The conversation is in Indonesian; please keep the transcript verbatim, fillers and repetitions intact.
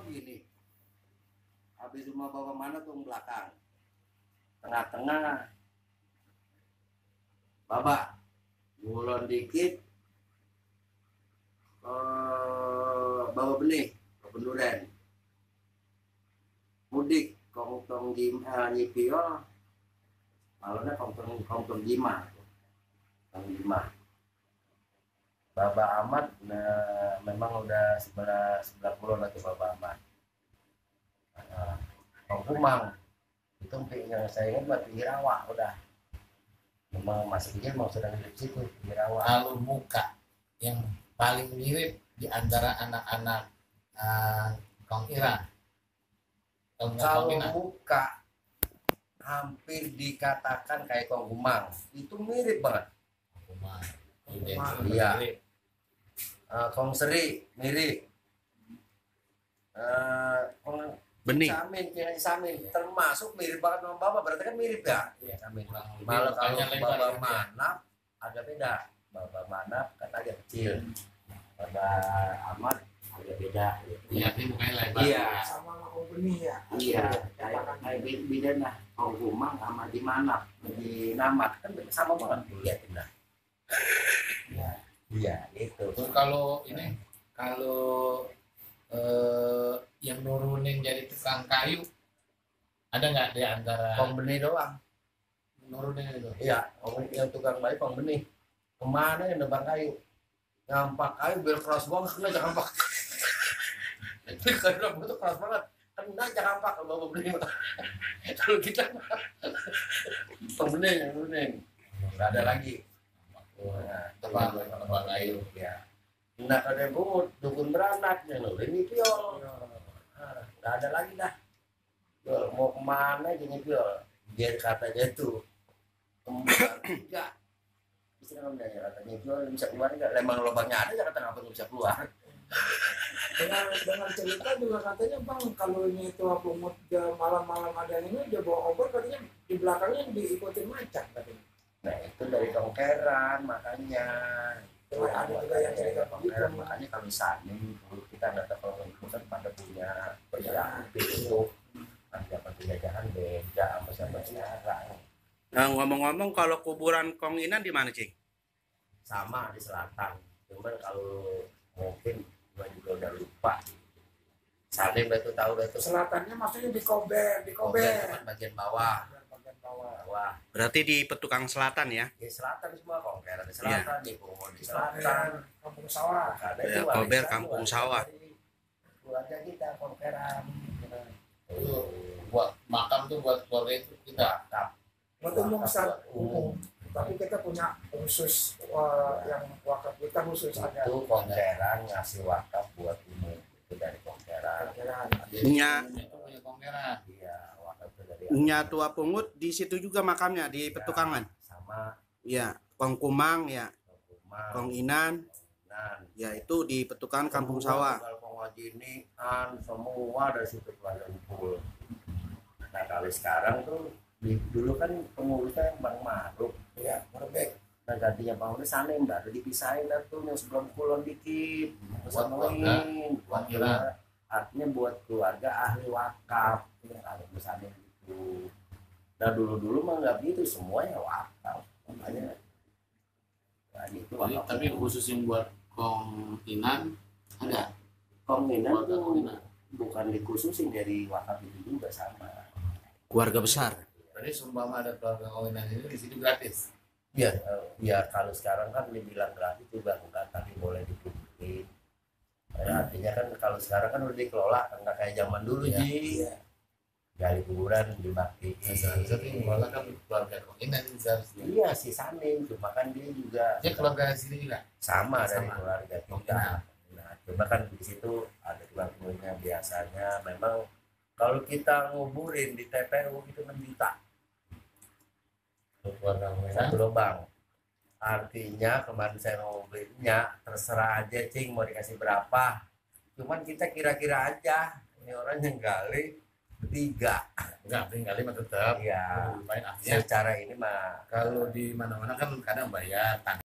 gini. Habis rumah bapak mana tuh belakang. Tengah-tengah. Bapak, ngulon dikit. Uh, bawa benih ke penduren. Mudik, kongtong jim, uh, nyipio. Malahnya kongtong kongtong jima. Kongtong jima. Baba Ahmad, nah, memang udah sebelah sebelah pulau lagi Baba Ahmad. Nah, Kong Kumang, itu yang saya ingat buat Irawa udah. Memang masih kecil mau sedang hidup situ Irawa. Lalu muka yang paling mirip di antara anak-anak uh, Kong Ira. Kalau muka hampir dikatakan kayak Kong Kumang, itu mirip banget. Kong Kumang, iya. Uh, Kong Seri mirip, uh, Kong Bening Samin, Kiai Samin termasuk mirip banget sama Bapak, berarti kan mirip ya? Iya, Samin. Malah kalau Bapak Manap agak beda, Bapak Manap kan agak kecil, Bapak Ahmad agak beda. Iya, ini mukanya lebar. Iya. Sama Kong Benih ya. Iya, kayak kayak beda nah, Kong Kumang sama di Manap, di Namat kan sama banget lihatin nah. Iya. Iya, itu. Terus kalau ini, kalau eh, yang nurunin jadi tukang kayu, ada nggak di antara Kong Benih doang? nurunin itu? Iya, yang tukang bayi Kong Benih. Kemana yang nebang kayu? Ngampak kayu biar keras banget, kena jangan pak. Itu karena itu keras banget, kena jangan pak kalau Bapak Benih. Kalau kita Kong Benih, Kong Benih, nggak ada lagi. Nah, Tebang, tebang kayu. Ya. Nah, kalau yang bungut, dukun beranak, yang nurin piol. Nah, nggak ada lagi dah. Piol, mau kemana jadi piol? Biar katanya itu kembar tiga. Bisa nggak nanya katanya piol bisa keluar nggak? Lemang lubangnya ada, ya kata ngapa nggak bisa keluar? Dengan dengan cerita juga katanya bang, kalau ini itu bungut malam-malam ada ini dia bawa obor katanya di belakangnya diikutin macan katanya. Nah itu dari tongkeran makanya. Oh, ada juga yang cerita tongkeran begitu. makanya kalau saning kita nggak tahu kalau itu kan pada punya perjalanan itu ada penjajahan beda sama sama sekarang. Nah, ngomong-ngomong kalau kuburan Kong Inan di mana, Cing? Sama di selatan. Cuman kalau mungkin gua juga udah lupa. Saling itu tahu itu Selatannya maksudnya di Kober, di Kober Kober. bagian bawah. Bagian bawah. Bawah. Berarti di Petukang Selatan ya? Di selatan semua Kongkeran di selatan, di Bungo di selatan. Kampung Sawah. Karena Ya, itu Kober warisan Kampung warisan Sawah. dari keluarga kita Kongkeran. Itu buat makam tuh buat keluarga itu kita. Wakaf. Buat umum Wakaf Ustaz, buat umum. tapi kita punya khusus uh, yang wakaf kita khusus ada. Itu Kongkeran ngasih wakaf buat umum. Itu dari Kongkeran. Kira-kira. Nya Itu punya Kong Ira. Iya, wakaf itu dari Nya Tua Pungut di situ juga makamnya di Petukangan. sama Ya, Kong Kumang ya, Kumang, Kong Inan Nan. ya itu di Petukangan Kampung Sawah. Kalau Pengwajinian semua dari situ pada kumpul. Nah kalau sekarang tuh di, dulu kan pengurusnya yang Bang Maruf Ya, Merbek. nah gantinya Bang Maruf sana yang baru dipisahin lah tuh yang sebelum kulon dikit Buat keluarga, buat Ira. artinya buat keluarga ahli wakaf yang ada misalnya gitu. Nah dulu dulu mah nggak gitu semuanya wakaf makanya nah, gitu, Jadi, wakaf. tapi khusus yang buat Kong Inan ada. Kong Inan Keluarga tuh Kong Inan. bukan dikhususin dari wakaf itu juga sama. Keluarga besar. Berarti seumpama ada keluarga Kong Inan ini di situ gratis. Biar biar kalau sekarang kan dibilang gratis juga enggak tapi boleh dipublik. Ya, artinya kan kalau sekarang kan udah dikelola enggak kayak zaman dulu Iya. Ji. Gali kuburan dibaktiin. Seharusnya tuh keluarga kan keluarga Kong Inan seharusnya. Iya si Saning cuma kan dia juga Dia keluarga sini juga. sama, dari Sama. keluarga Kong kita. Inan. Nah, cuma kan di situ ada keluarganya biasanya memang kalau kita nguburin di T P U itu enam juta. Keluarga Kong Inan. Satu lubang. Artinya kemarin saya mau belinya terserah aja Cing mau dikasih berapa. Cuman kita kira-kira aja ini orang yang gali bertiga. Enggak, tinggal lima tetap. Iya. Lumayan artinya Secara ini mah kalau di mana-mana kan kadang bayar